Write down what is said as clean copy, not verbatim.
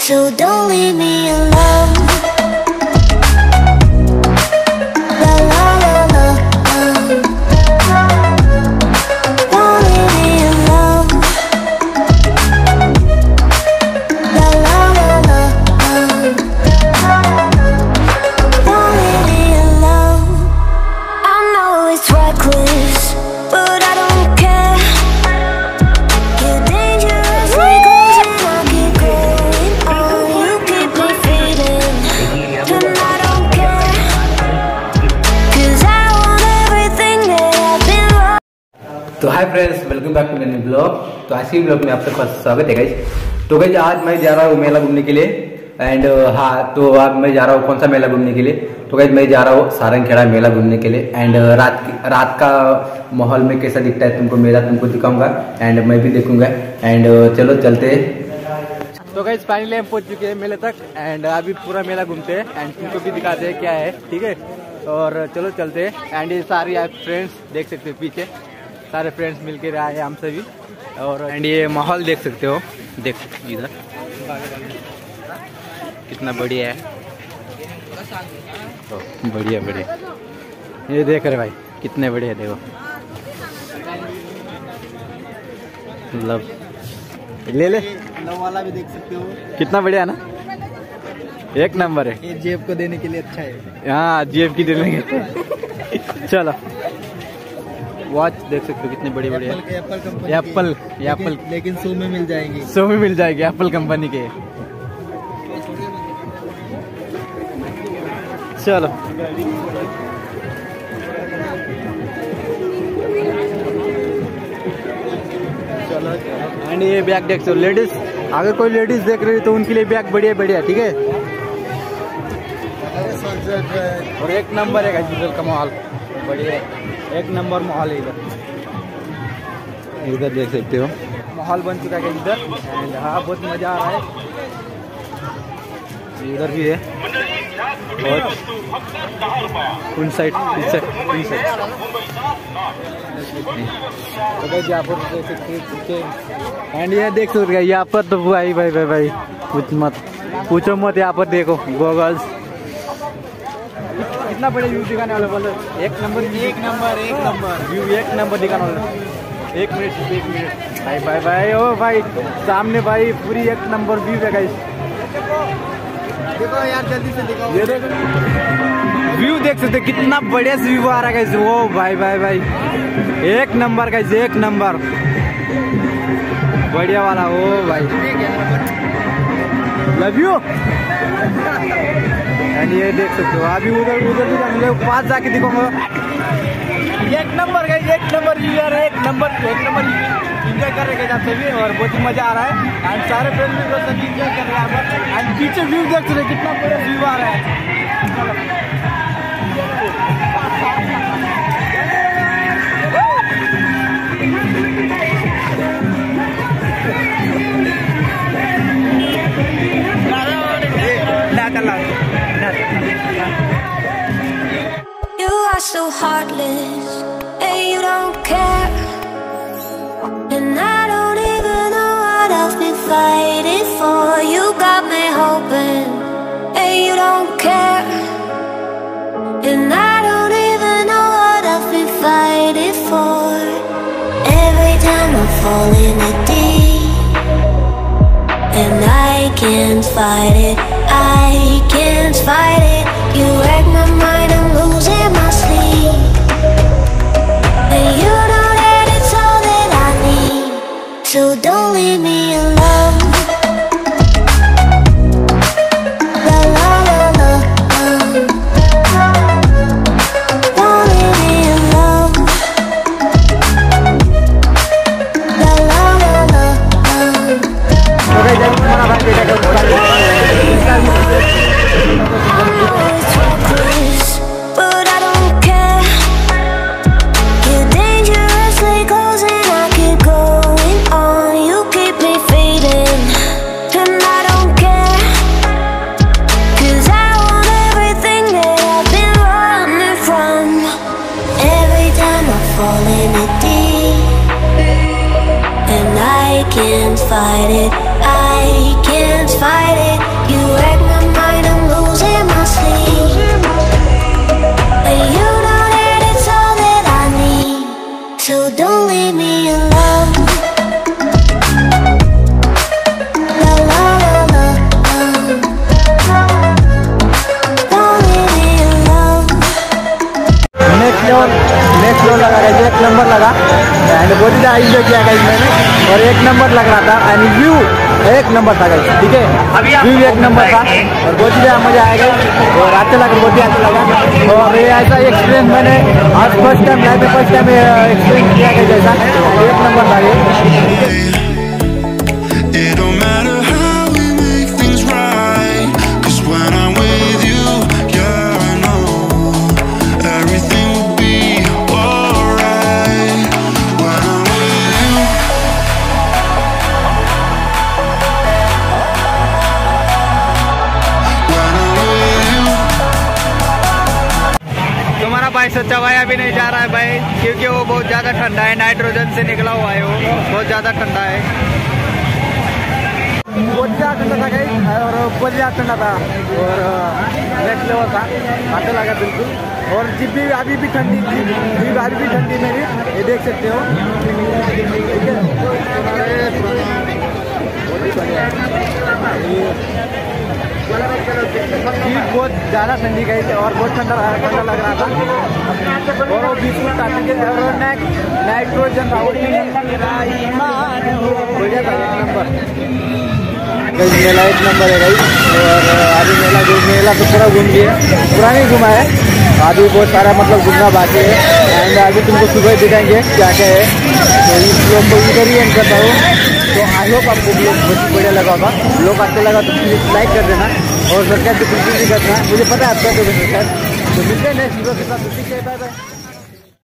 so don't leave me alone. La la la la, don't leave me alone. La la la la, don't leave me alone. I know it's reckless, but I don't care. You're dangerous like ocean, I keep going on. You keep me fading, and I don't care, 'cause I want everything that I've been wrong. तो hi friends, welcome back to मेरे blog. तो आज की blog में आप सबका स्वागत है गाइस। तो गाइस आज मैं जा रहा हूँ मेला घूमने के लिए एंड हाँ, तो आज मैं जा रहा हूँ कौन सा मेला घूमने के लिए। तो गाइस मैं जा रहा हूँ सारंगखेड़ा मेला घूमने के लिए एंड रात का माहौल में कैसा दिखता है तुमको मेला तुमको दिखाऊंगा एंड मैं भी देखूंगा एंड चलो चलते हैं। तो गाइस फाइनली हम पहुंच चुके हैं मेले तक एंड अभी पूरा मेला घूमते हैं एंड तुमको भी दिखाते हैं क्या है, ठीक है। और चलो चलते हैं एंड ये सारे आप फ्रेंड्स देख सकते हो, पीछे सारे फ्रेंड्स मिलकर आए हैं हम सभी। और एंड ये माहौल देख सकते हो, देख इधर कितना बढ़िया है, बढ़िया बढ़िया। ये देख रहे भाई कितने बढ़िया, देखो मतलब ले ले लव वाला भी देख सकते हो, कितना बढ़िया ना, एक नंबर है। ये जेब को देने के लिए अच्छा है। हाँ जेब की देने के चलो वॉच देख सकते हो कितने बड़ी बड़ी है। एप्पल कंपनी एप्पल लेकिन 100 में मिल जाएंगी। 100 में मिल जाएगी एप्पल कंपनी के। चलो चलो एंड ये बैग देख सकते हो, लेडीज अगर कोई लेडीज देख रही है तो उनके लिए बैग बढ़िया बढ़िया, ठीक है। और एक नंबर है गाइस का माहौल, बढ़िया एक नंबर माहौल है इधर। इधर देख सकते हो माहौल बन चुका है इधर एंड हाँ बहुत मजा आ रहा है। इधर भी है और उन साइड तो गाइस यहाँ पर देख सकते हो एंड ये देख सकते हो यहाँ पर तो भाई भाई भाई भाई पूछो मत। यहाँ पर देखो गॉगल्स कितना बड़े व्यू दिखाने वाले बोलो, एक नंबर व्यू एक नंबर दिखाने वाले। एक मिनट भाई भाई भाई ओ भाई सामने भाई पूरी एक नंबर व्यू है गाइस। देखो यार जल्दी से दिखाओ, ये देखो व्यू देख सकते कितना बढ़िया से व्यू आ रहा है गाइस। वो भाई भाई भाई एक नंबर गाइस, एक नंबर बढ़िया वाला। ओ भाई लव यू एंड ये देख सकते हो अभी उधर भी पास जाके दिखाऊंगा। एक नंबर गाइस, एक नंबर यूजर है, एक नंबर इंजॉय कर रहे हैं आप सभी और बहुत ही मजा आ रहा है एंड सारे फ्रेंड्स भी सभी इंजॉय कर रहे हैं एंड पीछे व्यू देख सकते कितना बड़ा व्यू आ रहा है। You are so heartless, and you don't care. And I don't even know what I've been fighting for. You got me hoping, and you don't care. And I don't even know what I've been fighting for. Every time I fall in the deep, and I can't fight it, I can't fight it. You wreck my mind, I'm losing my sleep. And you know that it's all that I need, so don't leave me alone. La la la la, don't leave me alone. La la la la, but I don't care. You're dangerous like ocean, I keep going on. You keep me fading, and I don't care, 'cause I want everything that I've been running from. Every time I fall in the deep, and I can't fight it, I can't fight it. Next floor लगा रहे थे, 1 number लगा and बहुत ज़्यादा enjoy किया guys मैंने और 1 number लग रहा था एंड व्यू 1 नंबर था गाइस, ठीक है व्यू 1 नंबर था और बहुत ज़्यादा मज़ा आएगा और अच्छा लगा, बहुत ही अच्छा लगा। और ये ऐसा एक्सपीरियंस मैंने आज फर्स्ट टाइम लाइफ में फर्स्ट टाइम एक्सपीरियंस किया गया जैसा 1 नंबर था ये। भाई सच्चा भाई अभी नहीं जा रहा है भाई, क्योंकि वो बहुत ज़्यादा ठंडा है, नाइट्रोजन से निकला हुआ है, वो बहुत ज़्यादा ठंडा है, बहुत ज़्यादा ठंडा था गाइस और बहुत ज़्यादा ठंडा था और नेक्स्ट लेवल था, अच्छा लगा बिल्कुल। और जीप भी अभी भी ठंडी थी, जीप अभी भी ठंडी मेरी, ये देख सकते हो, ठीक है जीप बहुत ज़्यादा ठंडी गई थी और बहुत ठंडा लग रहा था और वो बीच में काटने के और नाइट्रोजन था मेला 1 नंबर है गाइस। और अभी मेला तो पूरा घूम गया, पूरा नहीं घुमा है, अभी बहुत सारा मतलब घूमना बाकी है एंड अभी तुमको सुबह दिखाएंगे क्या क्या है, तो इस लोग को इधर ही एंड करता हूँ। तो आई होप आपको ब्लॉग बहुत बढ़िया लगा होगा, ब्लॉग अच्छा लगा तो प्लीज़ लाइक कर देना और सब्सक्राइब तो बिल्कुल भी करना, मुझे पता है आपका तो मिलते हैं नेक्स्ट वीडियो के साथ, ठीक है बाय बाय।